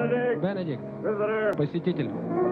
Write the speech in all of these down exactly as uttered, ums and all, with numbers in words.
Бенедикт, посетитель.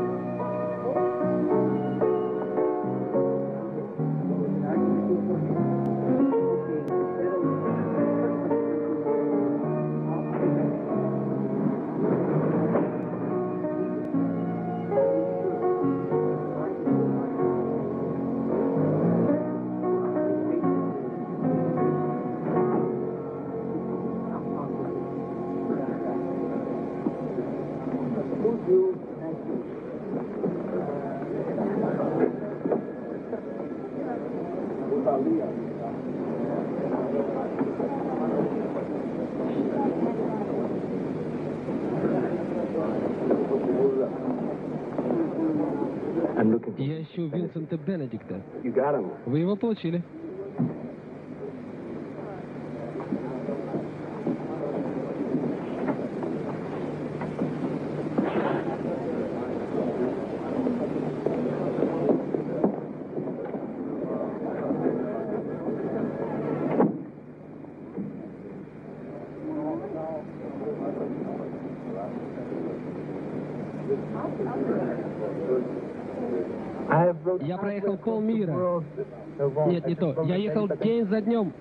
Я ищу Винсента Бенедикта. Вы его получили. Я проехал полмира. Нет, не то. Я ехал день за днем.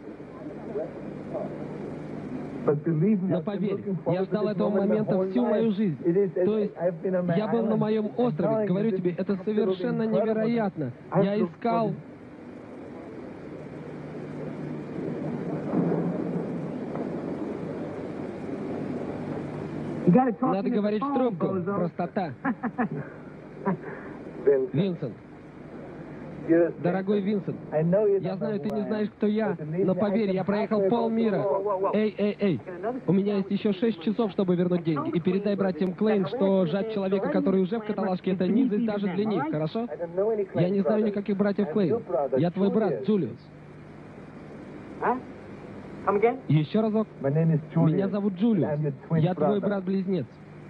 Но поверь, я ждал этого момента всю мою жизнь. То есть, я был на моем острове. Говорю тебе, это совершенно невероятно. Я искал... Надо говорить в трубку. Простота. Винсент. Дорогой Винсент, я знаю, ты не знаешь, кто я, но поверь, я проехал полмира. Эй, эй, эй, у меня есть еще шесть часов, чтобы вернуть деньги. И передай братьям Клейн, что жать человека, который уже в каталажке, это низость даже для них, хорошо? Я не знаю никаких братьев Клейн. Я твой брат, Джулиус. Еще разок. Меня зовут Джулиус. Я твой брат-близнец.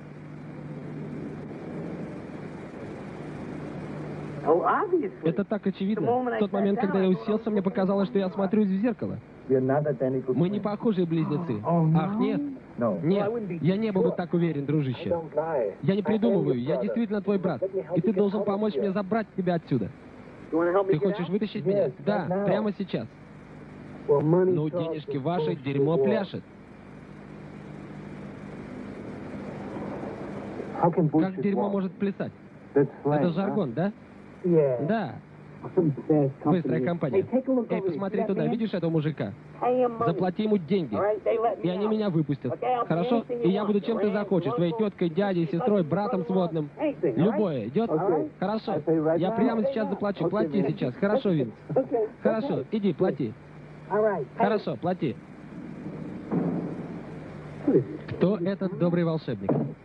Это так очевидно. В тот момент, когда я уселся, мне показалось, что я смотрюсь в зеркало. Мы не похожие близнецы. Ах, нет? Нет, я не был бы так уверен, дружище. Я не придумываю, я действительно твой брат. И ты должен помочь мне забрать тебя отсюда. Ты хочешь вытащить меня? Да, прямо сейчас. Ну, денежки ваши, дерьмо пляшет. Как дерьмо может плясать? Это жаргон, да? Да. Быстрая компания. Эй, посмотри туда, видишь этого мужика? Заплати ему деньги, и они меня выпустят. Хорошо? И я буду чем ты захочешь. Твоей теткой, дядей, сестрой, братом сводным. Любое. Идет? Хорошо. Я прямо сейчас заплачу. Плати сейчас. Хорошо, Винс? Хорошо. Иди, плати. Хорошо, плати. Кто этот добрый волшебник?